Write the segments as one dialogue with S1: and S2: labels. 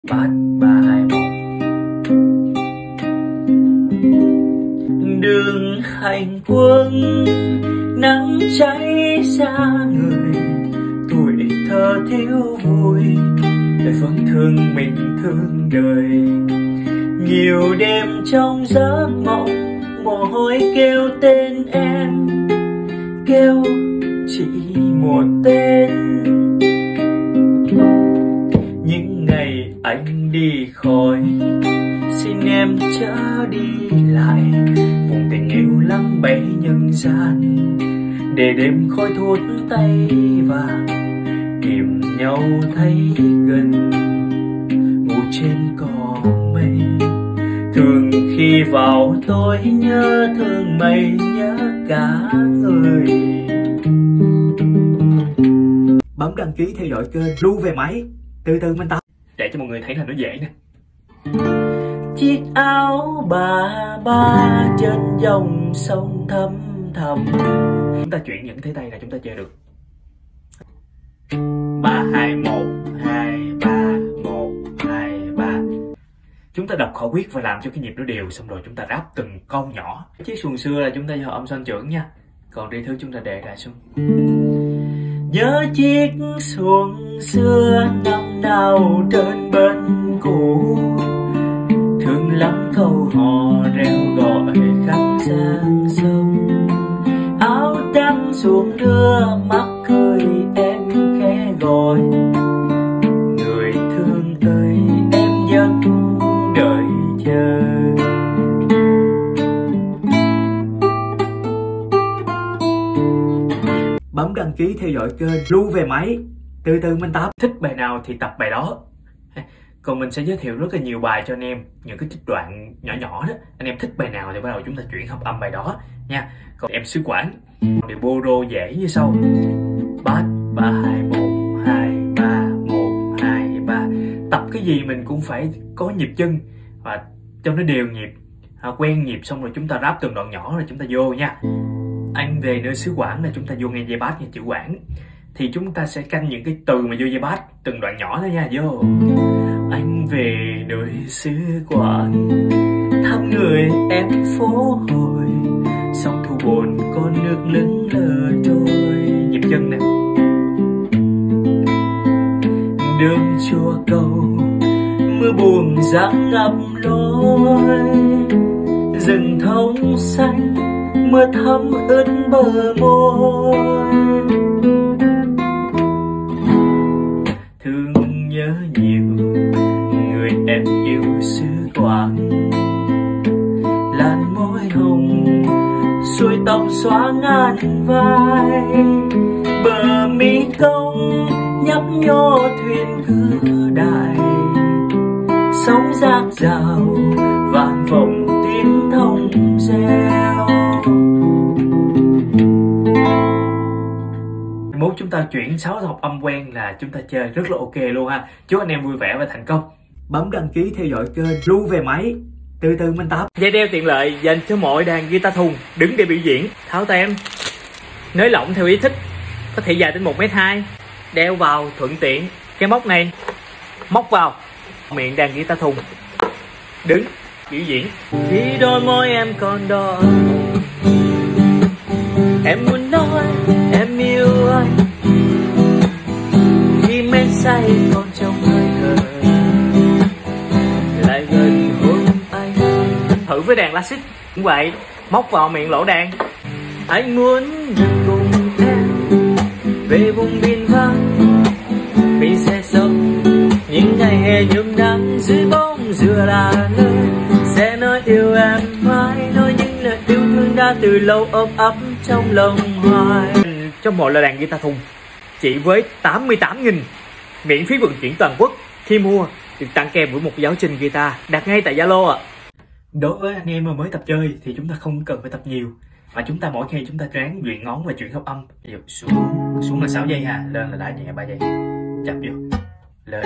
S1: 8, 3, 2, 1. Đường hành quân nắng cháy ra người, tuổi thơ thiếu vui để vẫn thương mình thương đời. Nhiều đêm trong giấc mộng, mồ hôi kêu tên em, kêu chỉ một tên. Những ngày anh đi khỏi, xin em chớ đi lại. Vùng tình yêu lắm bấy nhân gian, để đêm khói thuốc tay vàng kìm nhau thấy gần. Ngủ trên cỏ mây, thường khi vào tôi nhớ thương mây, nhớ cả người. Bấm đăng ký theo dõi kênh Lưu Về Máy, từ từ mình tập để cho mọi người thấy là nó dễ nè. Chiếc áo ba trên dòng sông thâm thầm. Chúng ta chuyển những thế tay là chúng ta chơi được. 3, 2, 1, 2, 3, 1, 2, 3. Chúng ta đọc khẩu quyết và làm cho cái nhịp nó đều, xong rồi chúng ta ráp từng câu nhỏ. Chiếc xuồng xưa là chúng ta do âm xoan trưởng nha, còn đi thứ chúng ta để lại xuống. Nhớ chiếc xuồng xưa năm nào trên bến cũ, thương lắm câu hò reo gọi khắp sang sông. Áo trắng xuồng đưa mắt cười em khẽ gọi, người thương ơi em vẫn đợi chờ. Bấm đăng ký theo dõi kênh Lưu Về Máy, từ từ mình tập. Thích bài nào thì tập bài đó. Còn mình sẽ giới thiệu rất là nhiều bài cho anh em, những cái trích đoạn nhỏ nhỏ đó. Anh em thích bài nào thì bắt đầu chúng ta chuyển hợp âm bài đó nha. Còn em xứ Quảng, điệu bolero dễ như sau. 3, 3, 2, 1, 2, 3, 1, 2, 3. Tập cái gì mình cũng phải có nhịp chân và cho nó đều nhịp, quen nhịp, xong rồi chúng ta ráp từng đoạn nhỏ rồi chúng ta vô nha. Anh về nơi xứ Quảng là chúng ta vô nghe dây bass, nghe chữ Quảng. Thì chúng ta sẽ canh những cái từ mà vô dây bass từng đoạn nhỏ thôi nha. Vô. Anh về nơi xứ Quảng, thăm người em phố hồi, sông Thu Bồn con nước lững lờ trôi. Nhịp chân nè. Đường chùa cầu, mưa buồn giăng ngập lối, rừng thông xanh, mưa thấm ướt bờ môi. Thương nhớ nhiều người em yêu xứ Quảng, làn môi hồng, xuôi tóc xóa ngàn vai, bờ mi công nhấp nhô thuyền cửa đại, sóng rác rào vang vọng tiếng thông reo. Mốt chúng ta chuyển 6 học âm quen là chúng ta chơi rất là ok luôn ha. Chúc anh em vui vẻ và thành công. Bấm đăng ký theo dõi kênh Lưu Về Máy, từ từ mình tập. Dây đeo tiện lợi dành cho mọi đàn guitar thùng đứng để biểu diễn. Tháo tem, nới lỏng theo ý thích, có thể dài đến 1m2, đeo vào thuận tiện. Cái móc này móc vào miệng đàn guitar thùng, đứng biểu diễn. Khi đôi môi em còn đỏ, em muốn nói em yêu anh, khi men say còn trong hơi thở, lại gần hôn anh. Thử với đàn classic cũng vậy, móc vào miệng lỗ đàn. Anh muốn được cùng em về vùng biên vắng, mình sẽ sống những ngày hè nhuộm nắng dưới bóng dừa là nơi sẽ nói yêu em mãi, nói những lời yêu thương đã từ lâu ôm ấp trong lòng hoài. Trong một là đàn guitar thùng chỉ với 88.000, miễn phí vận chuyển toàn quốc. Khi mua được tặng kèm với một giáo trình guitar, đặt ngay tại Zalo ạ. Đối với anh em mà mới tập chơi thì chúng ta không cần phải tập nhiều, mà chúng ta mỗi khi chúng ta ráng luyện ngón và chuyển hợp âm. Ví dụ xuống là 6 giây ha, lên là đá nhẹ 3 giây, chập vô lên.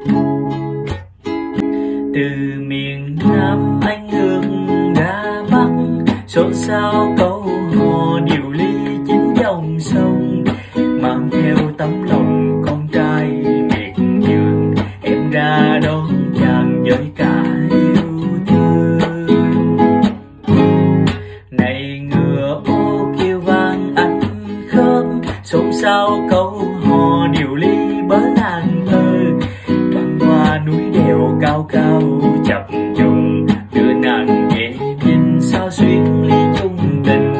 S1: Từ miền Nam anh hướng ra Bắc, xôn xao câu hò điều ly chính dòng sông, mang theo tấm lòng con trai miệt vườn em ra đón với cả yêu thương. Này ngựa ô kêu vang ăn khớp, xôn xao câu hò điều ly bớ nàng thơ. Băng qua núi đèo cao cao chập trùng, đưa nàng về nhìn sao xuyên ly chung tình.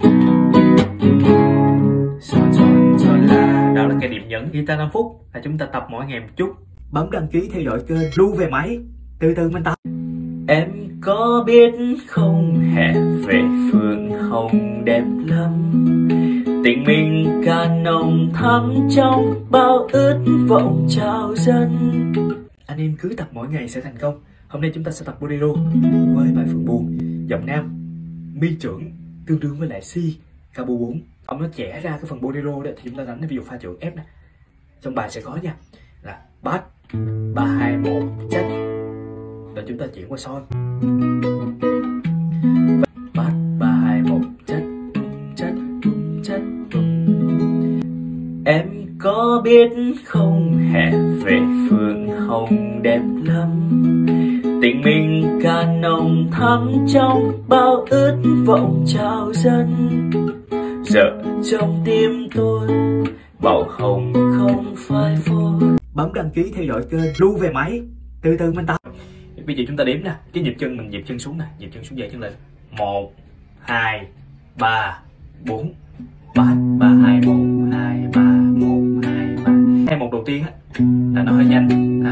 S1: Son la, đó là cái điểm nhấn guitar 5 phút là chúng ta tập mỗi ngày một chút. Bấm đăng ký theo dõi kênh Lưu Về Máy, từ từ mình tập. Em có biết không, hè về phượng hồng đẹp lắm, tình mình càng nồng thắm trong bao ước vọng chào dân. Anh em cứ tập mỗi ngày sẽ thành công. Hôm nay chúng ta sẽ tập bolero với bài Phượng Buồn, giọng nam mi trưởng tương đương với lại si cabo 4. Ông nó chẻ ra cái phần bolero đó thì chúng ta đánh ví dụ pha trưởng F nè. Trong bài sẽ có nha là bass 3 2 1 chách, rồi chúng ta chuyển qua son. Bass 3 2 1 chách chách chách. Em có biết không, hè về phượng hồng đẹp lắm, tình mình càng nồng thắm trong bao ước vọng chào dân. Giờ trong tim tôi màu hồng không phai phôi. Bấm đăng ký theo dõi kênh Lưu Về Máy, từ từ mình tập. Bây giờ chúng ta đếm nè, cái nhịp chân mình nhịp chân xuống nè, nhịp chân xuống dậy chân lên. 1 2 3 4. Bass 3 2 1 2 3 1 2 3. Hai một đầu tiên á là nó hơi nhanh ha.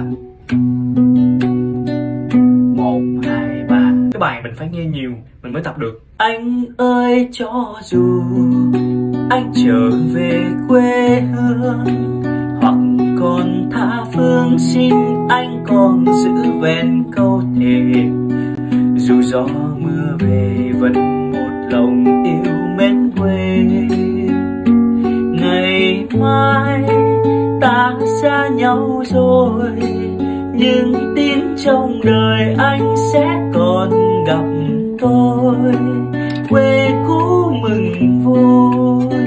S1: 1 2 3. Cái bài mình phải nghe nhiều mình mới tập được. Anh ơi cho dù anh trở về quê hương, hoặc còn tha phương, xin anh còn giữ vẹn câu thề. Dù gió mưa về vẫn một lòng yêu mến quê. Ngày mai ta xa nhau rồi, nhưng tin trong đời anh sẽ còn gặp tôi. Quê cũ mừng vui.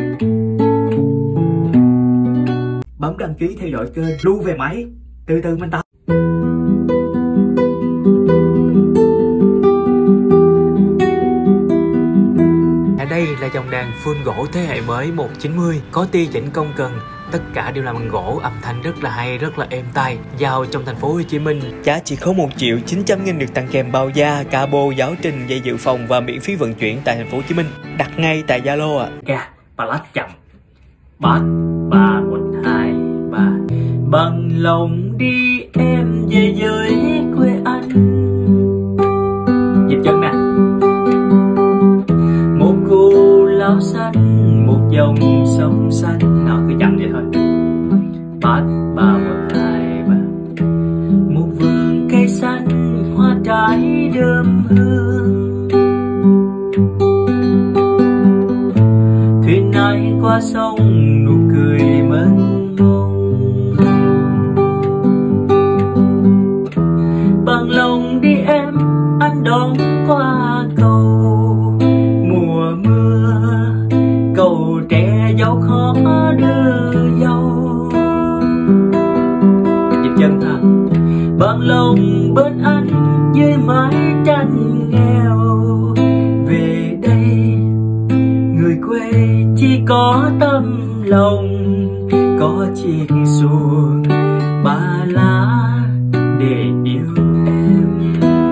S1: Bấm đăng ký theo dõi kênh Lưu Về Máy, từ từ mình tập. Đây là dòng đàn full gỗ thế hệ mới 190, có tia chỉnh công cần, tất cả đều làm bằng gỗ, âm thanh rất là hay, rất là êm tai. Giao trong thành phố Hồ Chí Minh, giá chỉ có 1.900.000 được tặng kèm bao da, cabo, giáo trình, dây dự phòng và miễn phí vận chuyển tại thành phố Hồ Chí Minh. Đặt ngay tại Zalo ạ. Ga, ballad chậm. Bass 3 1 2 3. Bằng lòng đi em về với quê anh. Nhịp chân nè. Một cô lao xanh, một dòng sông xanh. Nó cứ chậm vậy thôi. Bass 3 1 2 3. Một vườn cây xanh, hoa trái đơm hương. Thuyền ai qua sông, nụ cười mênh mông. Bằng lòng đi em, anh đón qua cầu. Mùa mưa, cầu tre dâu khó đưa dâu. Nhịp chân ha. Bằng lòng bên anh dưới mái tranh nghèo. Về đây người quê chỉ có tâm lòng, có chiếc xuồng ba lá để yêu em.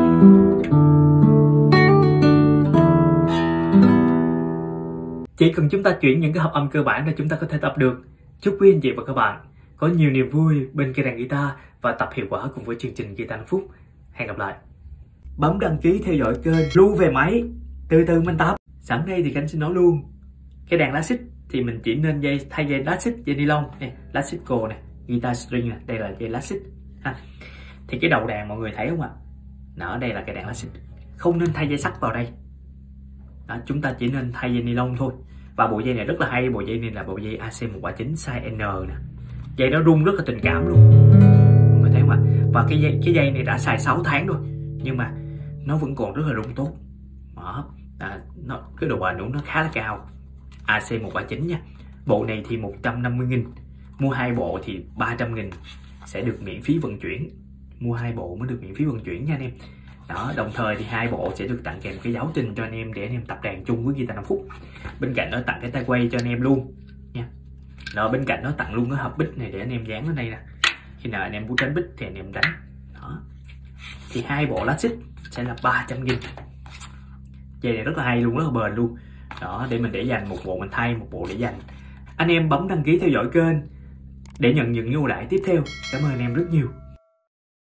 S1: Chỉ cần chúng ta chuyển những cái hợp âm cơ bản là chúng ta có thể tập được. Chúc quý anh chị và các bạn có nhiều niềm vui bên cây đàn guitar và tập hiệu quả cùng với chương trình Guitar 5 phút. Hẹn gặp lại. Bấm đăng ký theo dõi kênh Lưu Về Máy, từ từ mình tập. Sẵn đây thì Khánh xin nói luôn, cái đàn lá xích thì mình chỉ nên thay dây lá xích, dây ni lông này, lá xích cô này, guitar string này, đây là dây lá xích ha. Thì cái đầu đàn mọi người thấy không ạ? Ở đây là cái đàn lá xích, không nên thay dây sắt vào đây. Đó, chúng ta chỉ nên thay dây ni lông thôi. Và bộ dây này rất là hay, bộ dây này là bộ dây AC139 size N nè. Dây nó rung rất là tình cảm luôn, mọi người thấy không ạ? Và cái dây này đã xài 6 tháng rồi nhưng mà nó vẫn còn rất là rung tốt. Đó, cái độ bền của nó khá là cao. AC139 nha. Bộ này thì 150.000, mua 2 bộ thì 300.000 sẽ được miễn phí vận chuyển. mua 2 bộ mới được miễn phí vận chuyển nha anh em. Đó, đồng thời thì 2 bộ sẽ được tặng kèm cái giáo trình cho anh em để anh em tập đàn chung với guitar 5 phút. Bên cạnh đó tặng cái tay quay cho anh em luôn nha. Đó, bên cạnh đó tặng luôn cái hộp bích này để anh em dán lên đây nè. Khi nào anh em muốn đánh bích thì anh em đánh. Đó. Thì 2 bộ lá xích sẽ là 300.000. Dây này rất là hay luôn, rất là bền luôn. Đó, để mình để dành, một bộ mình thay, một bộ để dành. Anh em bấm đăng ký theo dõi kênh để nhận những ưu đãi tiếp theo. Cảm ơn anh em rất nhiều.